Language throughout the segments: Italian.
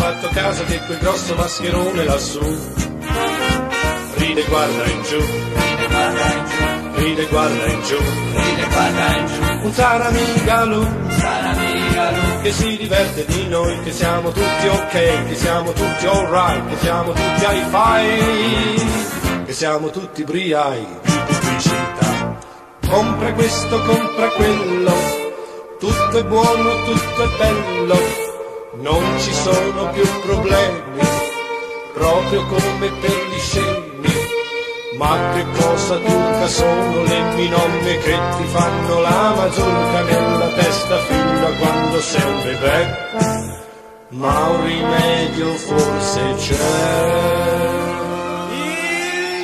fatto caso che quel grosso mascherone lassù ride e guarda in giù, ride e guarda in giù, un saramigalo che si diverte di noi, che siamo tutti ok, che siamo tutti alright, che siamo tutti ai fai, che siamo tutti briai di pubblicità. Compra questo, compra quello, tutto è buono, tutto è bello, non ci sono più problemi, proprio come per gli scemi. Ma che cosa turca sono le minomme che ti fanno la mazurka nella testa fin da quando sei un bebè? Ma un rimedio forse c'è. Il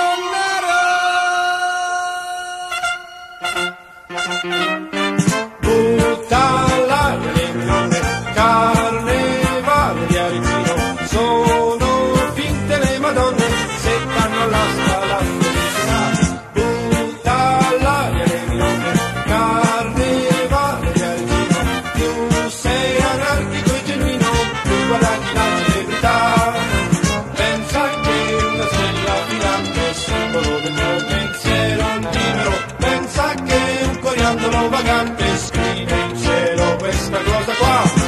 minonnaro butta l'aria le minonne, carnevale di Aretino, sono finte le madonne se fanno la scala felicità. Butta l'aria le minonne, carnevale di Aretino, tu sei anarchico e genuino, tu guadagni la celebrità. Pensa che una stella filante è simbolo del tuo pensiero libero, pensa che un coriandolo vagante scrive in cielo questa cosa qua.